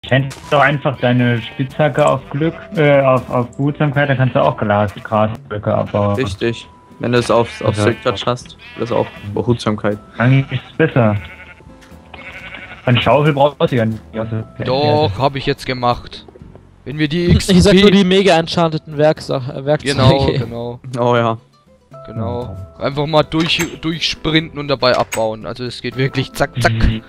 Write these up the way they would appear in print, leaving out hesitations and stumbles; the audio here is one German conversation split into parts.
Kennst du einfach deine Spitzhacke auf Glück, auf Behutsamkeit, dann kannst du auch Grasblöcke abbauen. Richtig. Wenn du es auf Silk Touch hast, das ist auch Behutsamkeit. Eigentlich ist es besser. Eine Schaufel brauchst du ja nicht. Doch, habe ich jetzt gemacht. Wenn wir die XP... Ich sag nur die mega enchanteten Werkzeuge. Genau. Oh ja. Genau. Einfach mal durchsprinten und dabei abbauen. Also es geht wirklich zack, zack.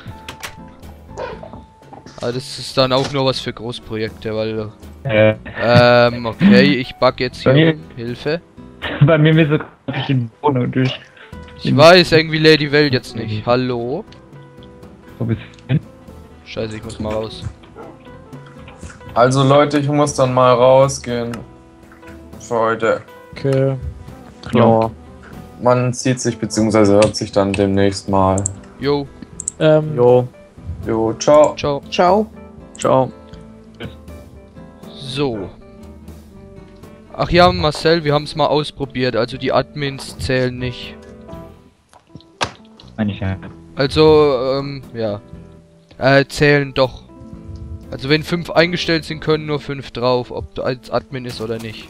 Aber das ist dann auch nur was für Großprojekte, weil... okay, ich bug jetzt hier. Hilfe. Bei mir wird so durch den Boden durch. Ich weiß, irgendwie lädt die Welt jetzt nicht. Hallo? Wo bist du hin? Scheiße, ich muss mal raus. Also Leute, ich muss dann mal rausgehen. Für heute. Okay. Klar. Man sieht sich bzw. hört sich dann demnächst mal. Jo, Jo. Jo, ciao. ciao. Ciao. Ciao. So. Ach ja, Marcel, wir haben es mal ausprobiert. Also die Admins zählen nicht. Meine ich ja. Also, ja. Zählen doch. Also wenn 5 eingestellt sind, können nur 5 drauf, ob du als Admin ist oder nicht.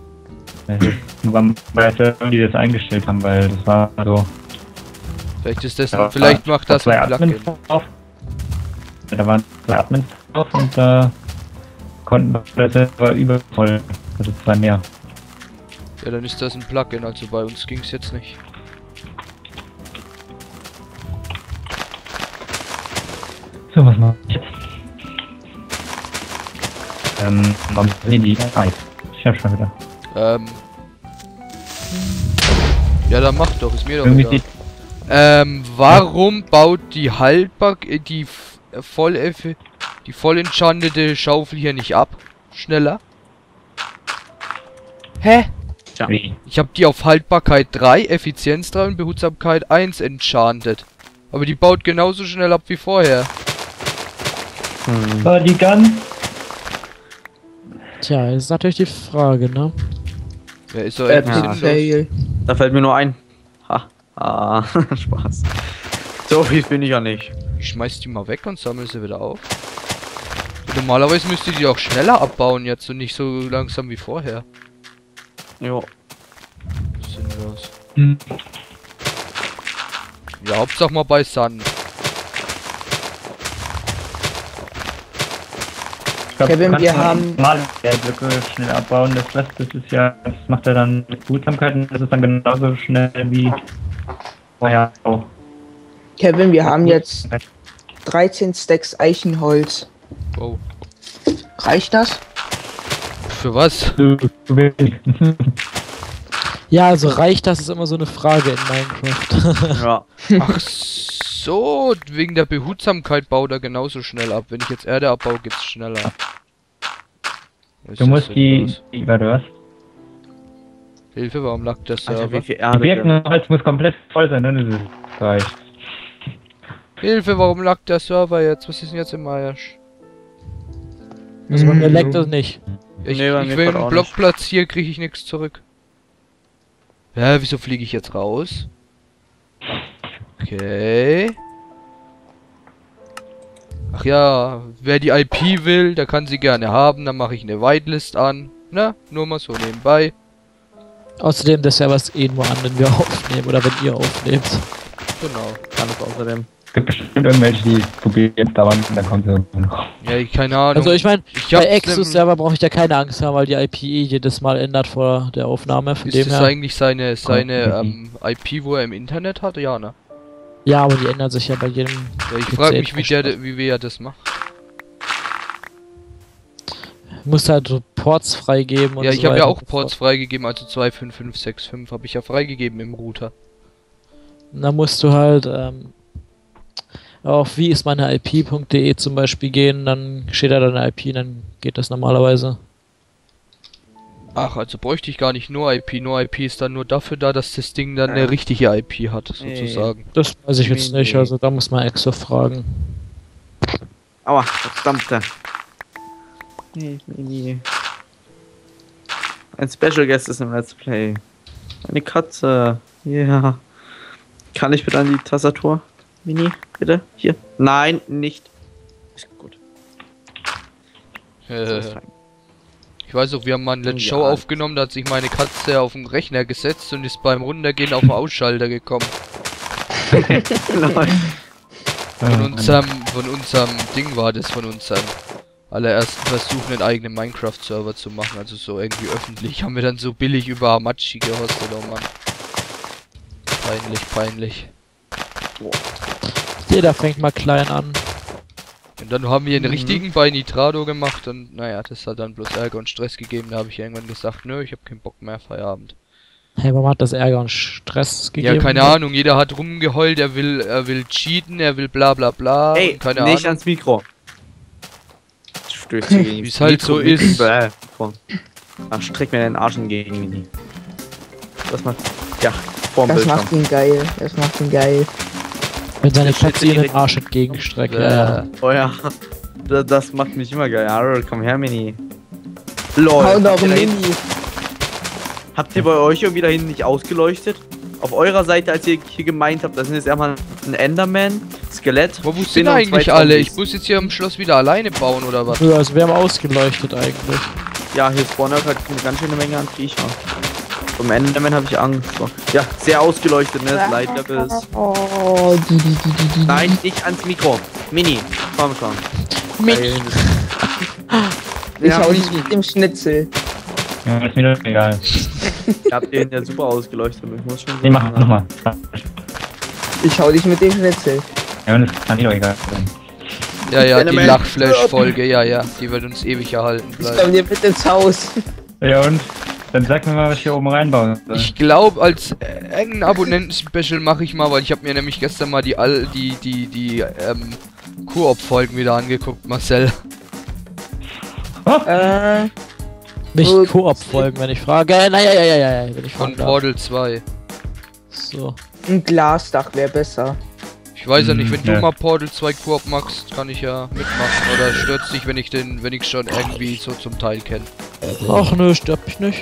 Die das eingestellt haben, weil das war so. Vielleicht ist das, Ja, vielleicht macht das zwei ein Plugin. Admins drauf. Ja, da waren 2 Admins drauf und da konnten wir das war übervoll. Also 2 mehr. Ja, dann ist das ein Plugin, also bei uns ging es jetzt nicht. So, was machen wir jetzt? Warum sind die Eis? Ich hab schon wieder. Ja, dann mach doch, ist mir doch Irgendwie egal. Warum baut die die voll enchantete Schaufel hier nicht ab? Schneller? Hä? Tja. Wie? Ich habe die auf Haltbarkeit 3, Effizienz 3 und Behutsamkeit 1 enchantet. Aber die baut genauso schnell ab wie vorher. War die Gun? Tja, ist natürlich die Frage, ne? Ja, ist doch Fail. Da fällt mir nur ein. Ha. Ah, Spaß. So viel bin ich ja nicht. Ich schmeiß die mal weg und sammle sie wieder auf. Normalerweise müsste die auch schneller abbauen jetzt und nicht so langsam wie vorher. Jo. Sinnlos. Hm. Ja, Hauptsache mal bei Sun. Kevin, wir haben- Normale Blöcke schnell abbauen, das Rest, das ist ja, das macht er dann mit Behutsamkeiten, das ist dann genauso schnell wie vorher auch. Kevin, wir haben jetzt 13 Stacks Eichenholz. Wow. Reicht das? Für was? Du willst. Ja, also reicht das, ist immer so eine Frage in Minecraft. Ja. Ach so, wegen der Behutsamkeit baut er genauso schnell ab. Wenn ich jetzt Erde abbaue, geht's schneller. Ist Du das musst sinnlos? warte, was? Hilfe, warum lag der Alter, Server? wie viel Die Erde. Birkenholz muss komplett voll sein, dann ist es reicht. Hilfe, warum lag der Server jetzt? Was ist denn jetzt im Arsch? Also bei mir leckt das nicht. Ich, Nee, bei ich mir will gerade einen auch Block nicht. platzieren, kriege ich nichts zurück. Ja, wieso fliege ich jetzt raus? Okay. Ach ja, wer die IP will, der kann sie gerne haben. Dann mache ich eine Whitelist an. Na, nur mal so nebenbei. Außerdem, der Server ist eh nur an, wenn wir aufnehmen oder wenn ihr aufnehmt. Genau. Kann es außerdem. Es gibt bestimmt irgendwelche, die probieren jetzt dauernd, dann kommt sie noch. Ja, keine Ahnung. Also ich meine, Ich bei hab's Exos-Server brauche ich da keine Angst haben, weil die IP eh jedes Mal ändert vor der Aufnahme. Von Ist dem das her. eigentlich seine IP, wo er im Internet hat? Ja, ne? Ja, aber die ändert sich ja bei jedem. Ja, ich PC frage mich, entsprechend. wie wer das macht. Du musst halt so Ports freigeben und Ja, so ich habe ja weiter auch und so Ports fort. freigegeben, also 25565 habe ich ja freigegeben im Router. Und dann musst du halt auf wie ist meine IP.de zum Beispiel gehen, dann steht da deine IP, dann geht das normalerweise. Ach, also bräuchte ich gar nicht nur IP. Nur IP ist dann nur dafür da, dass das Ding dann eine richtige IP hat, sozusagen. Das weiß ich jetzt nicht, Nee. also da muss man Exo fragen. Aua, verdammte. Nee. Ein Special Guest ist im Let's Play. Eine Katze. Ja. Kann ich bitte an die Tastatur? Mini, bitte? Hier. Nein, nicht. Ist gut. Ich weiß auch, wir haben mal eine Let's Show aufgenommen, da hat sich meine Katze auf den Rechner gesetzt und ist beim Runtergehen auf den Ausschalter gekommen. Von unserem Ding war das, von unserem allerersten Versuch, einen eigenen Minecraft-Server zu machen, also so irgendwie öffentlich. Haben wir dann so billig über Hamachi gehostet, oh Mann. Peinlich. Jeder fängt mal klein an. Und dann haben wir einen richtigen bei Nitrado gemacht und naja, das hat dann bloß Ärger und Stress gegeben. Da habe ich irgendwann gesagt, nö, ich habe keinen Bock mehr, Feierabend. Hey, warum hat das Ärger und Stress gegeben? Ja, keine Ahnung, jeder hat rumgeheult, er will cheaten, er will bla bla bla. Ey, keine nicht Ahnung. ans Mikro. Stößt gegen Wie es halt so ist. Ach, streck mir deinen Arsch entgegen, Mini. Das macht. Ja, vorm Das Bildschirm. macht ihn geil. Das macht ihn geil. Wenn seine Das steht Katze ihr den direkt- Arsch entgegenstreckt. Ja. Oh ja. Das macht mich immer geil. Ja, komm her, Mini. LOL. Hau doch Habt ihr, ein da hinten- Mini. habt ihr bei euch irgendwie da hinten nicht ausgeleuchtet? Auf eurer Seite, als ihr hier gemeint habt, das ist jetzt erstmal ein Enderman, Skelett. Wo sind Spinne und eigentlich zwei alle? Zombies. Ich muss jetzt hier am Schloss wieder alleine bauen oder was? Ja, also wir haben ausgeleuchtet eigentlich. Ja, hier spawnen halt eine ganz schöne Menge an Viecher. Vom Enderman habe ich Angst. So. Ja, sehr ausgeleuchtet, ne? Das Light Level ist. Oh, Nein, nicht ans Mikro. Mini, komm schon. Mini. Ich Ja, hau dich Mini. mit dem Schnitzel. Ja, ist mir doch egal. Ihr habt den ja super ausgeleuchtet. Ich muss schon Nee, mach nochmal. Ich hau dich mit dem Schnitzel. Ja, und das kann dir doch egal sein. Ja, die Enderman. Lachflash-Folge, ja, die wird uns ewig erhalten Ich bleiben. komm dir mit ins Haus. Ja, und? Dann sag mir mal, was ich hier oben reinbauen soll. Ich glaube, als engen Abonnenten-Special mache ich mal, weil ich habe mir nämlich gestern mal die Koop-Folgen wieder angeguckt, Marcel. Nicht Gut. Koop-Folgen, wenn ich frage. Ja, wenn ich Von fragen darf. Portal 2. So. Ein Glasdach wäre besser. Ich weiß ja nicht, wenn du Ja. mal Portal 2 Koop magst, kann ich ja mitmachen. Oder stört's dich, wenn ich schon irgendwie so zum Teil kenne. Ach nö, stört mich nicht.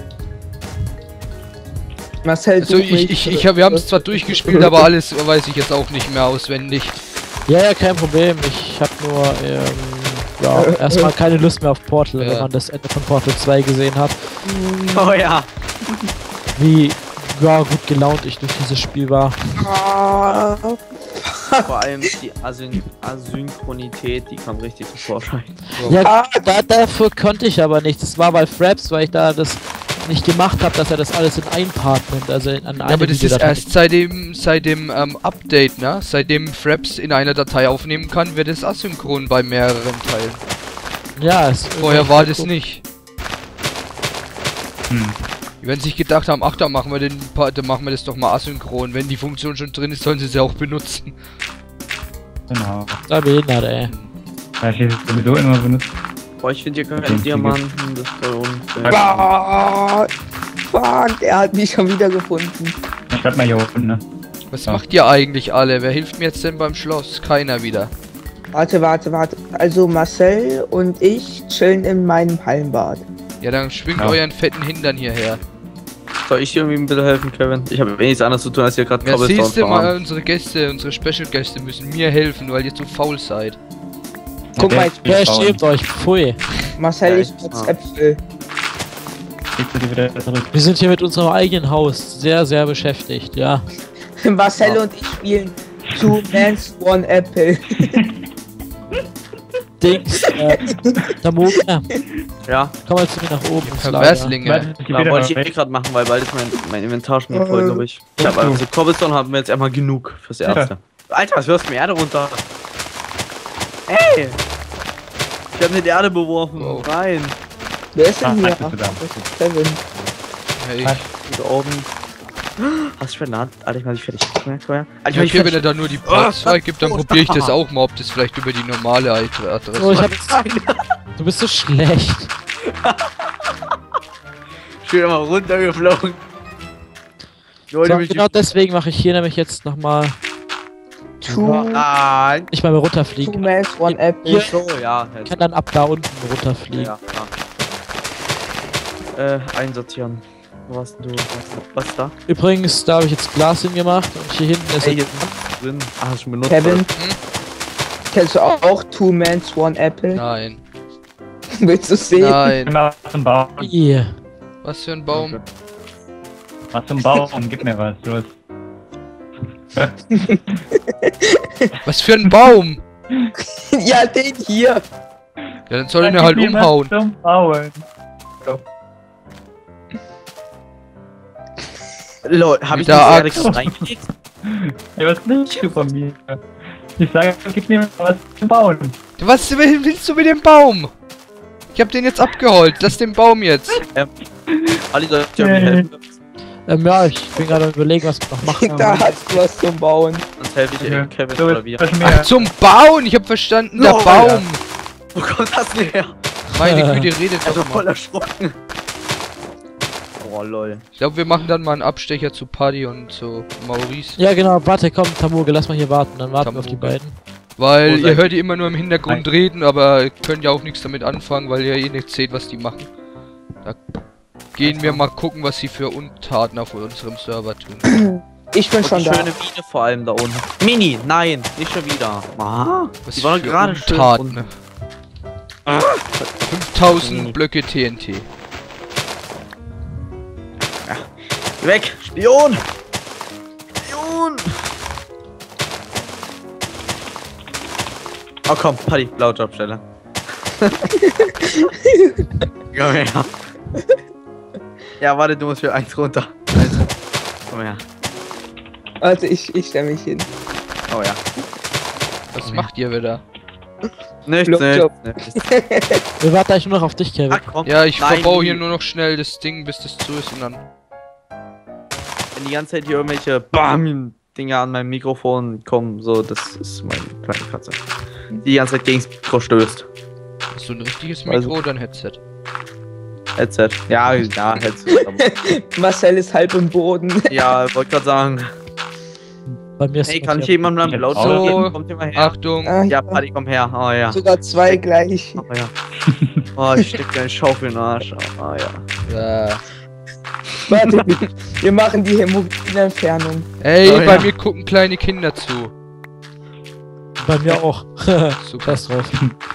Marcel, Also wir haben es zwar durchgespielt, aber alles weiß ich jetzt auch nicht mehr auswendig. Ja, kein Problem. Ich hab nur, erstmal keine Lust mehr auf Portal, Ja. wenn man das Ende von Portal 2 gesehen hat. Oh ja. Wie gut gelaunt ich durch dieses Spiel war. Vor allem die Asynchronität, die kam richtig zum Vorschein. Ja, dafür konnte ich aber nicht. Das war bei Fraps, weil ich da das nicht gemacht habe, dass er das alles in ein Part nimmt, also in eine Ja, aber das ist Videodatei. erst seit dem Update, ne? Seitdem Fraps in einer Datei aufnehmen kann, wird es asynchron bei mehreren Teilen. Ja, es Vorher war das nicht. Hm. Die werden sich gedacht haben, ach, dann machen wir das doch mal asynchron. Wenn die Funktion schon drin ist, sollen sie auch benutzen. Genau. da behindert, ey. Ja, ich hätte es sowieso immer benutzt. Boah, ich finde hier Okay, keinen Diamanten, das ist voll unfair. Ah, fuck, er hat mich schon wieder gefunden. Ich schreib mal hier unten, ne? Was Ja. macht ihr eigentlich alle? Wer hilft mir jetzt denn beim Schloss? Keiner wieder. Warte. Also Marcel und ich chillen in meinem Hallenbad. Ja, dann schwingt Ja. euren fetten Hintern hierher. Soll ich dir irgendwie ein bisschen helfen, Kevin? Ich habe eh nichts anderes zu tun, als hier gerade Ja, Cobblestone siehst du zu mal, fahren. unsere Special-Gäste müssen mir helfen, weil ihr zu faul seid. Guck mal, Ja, schämt euch, pfui. Marcel, Ja, ich esse Äpfel. Kriegst du die wieder zurück. Wir sind hier mit unserem eigenen Haus sehr, sehr beschäftigt, ja. Marcel und ich spielen Two Mans, One Apple. Dings, Tamoga, Ja, komm mal zu mir nach oben. ins Lager. Perverslinge. Warte, ich geh da wieder wollte ich weg. eh gerade machen, weil bald ist mein Inventar schon voll, glaube ich. Ich habe also Cobblestone haben wir jetzt einmal genug fürs Erste. Alter, was wirfst du mir Erde runter? Ey! Ich habe eine Erde beworfen. Wow. Rein. Wer ist denn hier? bist du da. Das ist Kevin. Hey. Und oben. Hast du schon Alter, ich mach dich fertig. Alter, ich Ja, mach dich okay, wenn fertig. er da nur die Parts freigibt, dann probiere ich das auch mal, ob das vielleicht über die normale Adresse Oh, ich hab jetzt, du bist so schlecht. Schön mal runtergeflogen. So, genau deswegen mache ich hier nämlich jetzt nochmal, Two Nein. nicht mal mehr runterfliegen. Mans, One Apple. Hier. So, ja. Ich kann dann ab da unten runterfliegen. Ja, einsortieren. Wo warst denn du? Was ist da? Übrigens, da habe ich jetzt Glas hingemacht und hier hinten ist Ey, jetzt hier ist drin. Ah, hast du schon benutzt. Kevin, kennst du auch Two Mans, One Apple? Nein. Willst du sehen? Nein. Was zum Baum? Yeah. Was für ein Baum? Was zum Baum? Gib mir was, los. Was für ein Baum? Ja, den hier. Ja, dann soll ich ihn halt Gib mir was umhauen. Zum Bauen. Lol, hab ich Mit der das Axt. reingelegt? Ey, was willst du von mir? Ich sage, gib mir was zum Bauen. Was willst du mit dem Baum? Ich hab den jetzt abgeholt. Lass den Baum jetzt. Ali soll ich dir helfen? Ja, ich bin gerade am überlegen, was wir noch machen. Da hast du was zum Bauen. Sonst helfe ich Ja. Kevin So, oder wie. was Ach, mehr. zum Bauen. Ich hab verstanden, der Oh, Baum. Wo kommt das denn her? Meine Güte, redet Also doch voll mal. erschrocken. Oh lol. Ich glaube, wir machen dann mal einen Abstecher zu Paddy und zu Maurice. Ja, genau, warte, komm, Tamuge, lass mal hier warten, dann warten wir auf die Tamuge. beiden. Weil Wo ihr seid hört die immer nur im Hintergrund reden, aber ihr könnt ja auch nichts damit anfangen, weil ihr eh nicht seht, was die machen. Da gehen wir mal gucken, was sie für Untaten auf unserem Server tun. Ich bin Und schon die da. schöne Mine vor allem da unten. Mini, nein, nicht schon wieder. Ah, Was die war für gerade schön Untaten. unten. 5000 Blöcke TNT. Geh weg! Spion! Spion! Oh komm, Paddy, Blaujobstelle. Komm her. Ja, warte, du musst für eins runter. Komm her. Warte, ich stelle mich hin. Oh ja. Was macht ihr wieder? Nichts, Blowjob. nichts. Wir warten eigentlich nur noch auf dich, Kevin. Ach komm. Ja, ich Nein, verbaue hier nur noch schnell das Ding, bis das zu ist und dann... Wenn die ganze Zeit hier irgendwelche BAM-Dinger an meinem Mikrofon kommen, so, das ist meine kleine Katze. Die ganze Zeit gegens Mikro stößt. Hast du ein richtiges Also- Mikro oder ein Headset? Headset. Ja, Headset. aber- Marcel ist halb im Boden. Ja, wollte gerade sagen. Bei mir ist Hey, es kann ich hier. jemandem einen Ja, Blaujob so. geben? Kommt ihr mal her? Achtung! Ah, Ja, Paddy, komm her. Oh ja. Sogar zwei gleich. Oh ja. Oh, ich steck dir eine Schaufel in den Arsch. Oh ja. Warte, wir machen die Hämoglobinentfernung. Ey, Oh, bei ja. mir gucken kleine Kinder zu. Bei mir auch. Super. Scheiß drauf.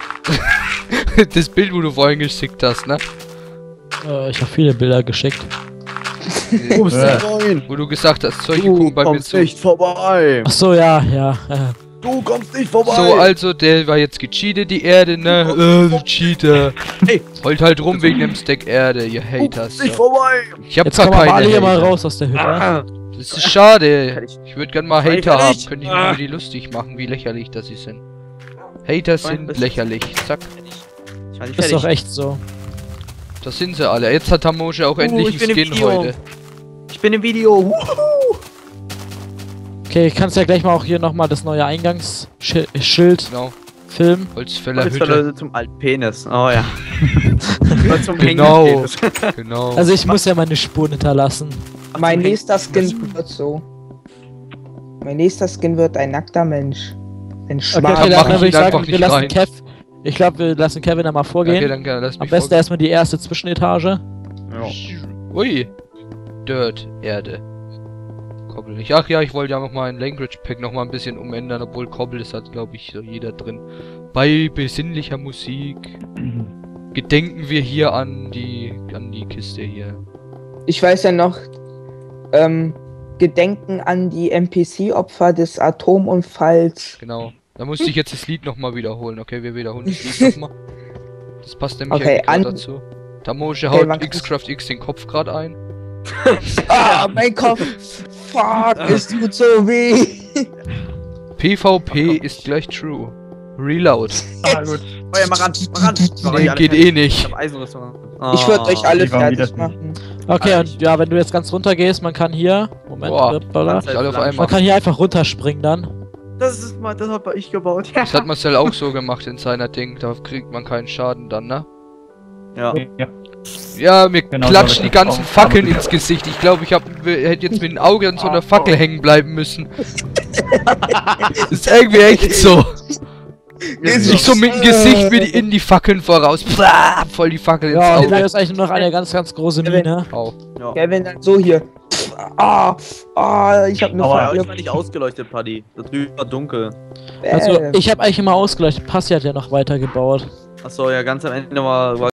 Das Bild, wo du vorhin geschickt hast, ne? Ich habe viele Bilder geschickt. Wo bist Ja. du rein? Wo du gesagt hast, solche Du gucken bei mir kommst zu. nicht vorbei. Ach so, ja, ja. Du kommst nicht vorbei. So, also, der war jetzt gecheatet, die Erde, ne? Du Cheater. Hey. Heult halt rum wegen dem Stack Erde, ihr Du Haters. kommst nicht So. vorbei. Ich hab Jetzt gar kommen wir alle keine hier mal Hater. raus aus der Hütte. Ah. Das ist schade. Fertig. Ich würde gern mal Fertig. Hater haben. Könnte ich mir Ah. über die lustig machen, wie lächerlich das sie sind. Hater sind Bist- lächerlich. Zack. Ich war nicht Ist doch fertig. echt so. Das sind sie alle. Jetzt hat Tamosche auch endlich ich bin einen im Skin Video. heute. Ich bin im Video. Wuhu. Okay, kannst ja gleich mal auch hier nochmal das neue Eingangsschild Genau. filmen. Holzfäller Jetzt Hütte. verlöse zum alten Penis. Oh ja. Oder zum Genau. hängenden Penis. Genau. Also ich muss ja meine Spuren hinterlassen. Mein nächster Skin wird so. Mein nächster Skin wird ein nackter Mensch. Ein Okay, Schwarz. okay, mach dann ich würde ich ihn einfach sagen, wir nicht lassen rein. Kev. Ich glaube, wir lassen Kevin da mal vorgehen. Okay, dann lass Am mich besten erstmal die erste Zwischenetage. Ui. Dirt, Erde. Kobbel nicht. Ach ja, ich wollte ja noch mal ein Language Pack noch mal ein bisschen umändern, obwohl Kobbel, das hat glaube ich so jeder drin. Bei besinnlicher Musik gedenken wir hier an die Kiste hier. Ich weiß ja noch, Gedenken an die NPC-Opfer des Atomunfalls. Genau. Da musste ich jetzt das Lied noch mal wiederholen. Okay, wir wiederholen das Lied noch mal. Das passt nämlich Okay, irgendwie grad an- dazu. Tamosche Okay, haut man- Xcraft X den Kopf gerade ein. Ah, mein Kopf! Fuck, es tut so weh! PvP ist gleich True. Reload. Ah, gut. Oh ja, mach ran, mach ran. Nee, geht eh nicht. Ich hab Eisenrüstung. Ich würde euch alle die waren fertig wieder- machen. Okay, und ja, wenn du jetzt ganz runter gehst, man kann hier. Moment, Boah, Böller. Nicht alle auf einmal. Man kann hier einfach runterspringen dann. Das hab ich gebaut. Das hat Marcel auch so gemacht in seiner Ding. Da kriegt man keinen Schaden dann, ne? Ja. Ja. Ja, mir Genau, klatschen so die ist das ganzen auch. Fackeln ins Gesicht. Ich glaube, hätte jetzt mit dem Auge an so einer Fackel hängen bleiben müssen. Das ist irgendwie echt so. Ich so mit dem Gesicht in die Fackeln voraus. Plah, voll die Fackel ins Ja, und hier Auge. ist eigentlich nur noch eine ganz, ganz große Mine. Au. Ja. Kevin, dann so hier. Ich hab eine Aua, Bei Fackel. euch war nicht ausgeleuchtet, Paddy. Da drüben war dunkel. Also, ich habe eigentlich immer ausgeleuchtet. Passi hat ja noch weiter gebaut. Achso, ja, ganz am Ende war